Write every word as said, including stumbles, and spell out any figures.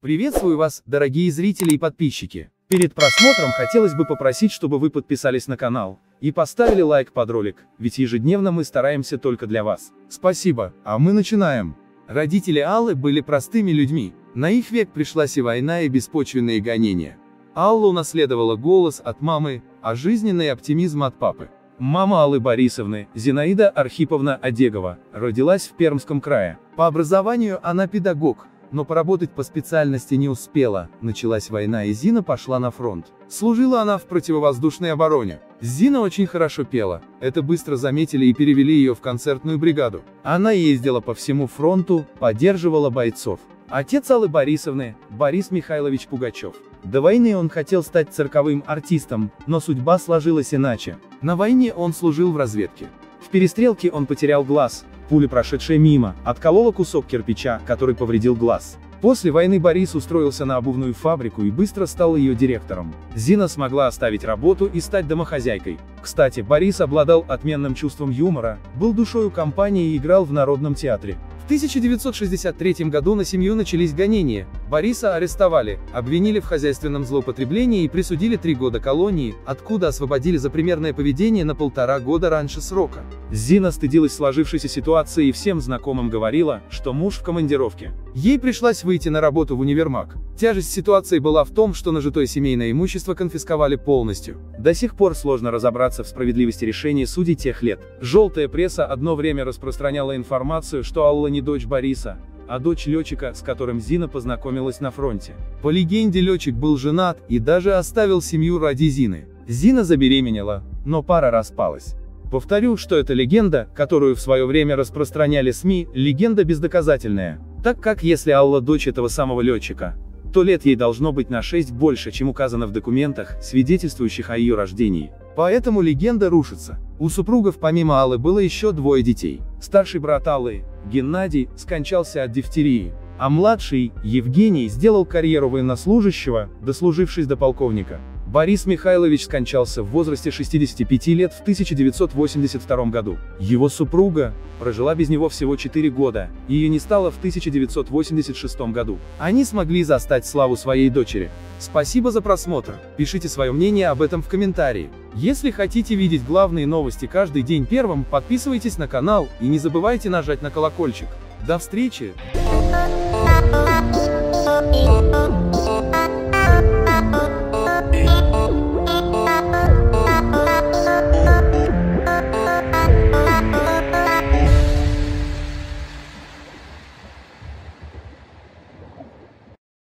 Приветствую вас, дорогие зрители и подписчики. Перед просмотром хотелось бы попросить, чтобы вы подписались на канал и поставили лайк под ролик, ведь ежедневно мы стараемся только для вас. Спасибо, а мы начинаем. Родители Аллы были простыми людьми. На их век пришлась и война, и беспочвенные гонения. Алла унаследовала голос от мамы, а жизненный оптимизм от папы. Мама Аллы Борисовны, Зинаида Архиповна Одегова, родилась в Пермском крае. По образованию она педагог, но поработать по специальности не успела, началась война и Зина пошла на фронт. Служила она в противовоздушной обороне. Зина очень хорошо пела, это быстро заметили и перевели ее в концертную бригаду. Она ездила по всему фронту, поддерживала бойцов. Отец Аллы Борисовны, Борис Михайлович Пугачев. До войны он хотел стать цирковым артистом, но судьба сложилась иначе. На войне он служил в разведке. В перестрелке он потерял глаз. Пуля, прошедшая мимо, отколола кусок кирпича, который повредил глаз. После войны Борис устроился на обувную фабрику и быстро стал ее директором. Зина смогла оставить работу и стать домохозяйкой. Кстати, Борис обладал отменным чувством юмора, был душою компании и играл в Народном театре. В тысяча девятьсот шестьдесят третьем году на семью начались гонения, Бориса арестовали, обвинили в хозяйственном злоупотреблении и присудили три года колонии, откуда освободили за примерное поведение на полтора года раньше срока. Зина стыдилась сложившейся ситуации и всем знакомым говорила, что муж в командировке. Ей пришлось выйти на работу в универмаг. Тяжесть ситуации была в том, что нажитое семейное имущество конфисковали полностью. До сих пор сложно разобраться в справедливости решения судей тех лет. Желтая пресса одно время распространяла информацию, что Алла не дочь Бориса, а дочь летчика, с которым Зина познакомилась на фронте. По легенде, летчик был женат и даже оставил семью ради Зины. Зина забеременела, но пара распалась. Повторю, что это легенда, которую в свое время распространяли СМИ, легенда бездоказательная, так как если Алла дочь этого самого летчика, то лет ей должно быть на шесть больше, чем указано в документах, свидетельствующих о ее рождении. Поэтому легенда рушится. У супругов помимо Аллы было еще двое детей. Старший брат Аллы, Геннадий, скончался от дифтерии, а младший, Евгений, сделал карьеру военнослужащего, дослужившись до полковника. Борис Михайлович скончался в возрасте шестидесяти пяти лет в тысяча девятьсот восемьдесят втором году. Его супруга прожила без него всего четыре года, и ее не стало в тысяча девятьсот восемьдесят шестом году. Они смогли застать славу своей дочери. Спасибо за просмотр, пишите свое мнение об этом в комментарии. Если хотите видеть главные новости каждый день первым, подписывайтесь на канал и не забывайте нажать на колокольчик. До встречи!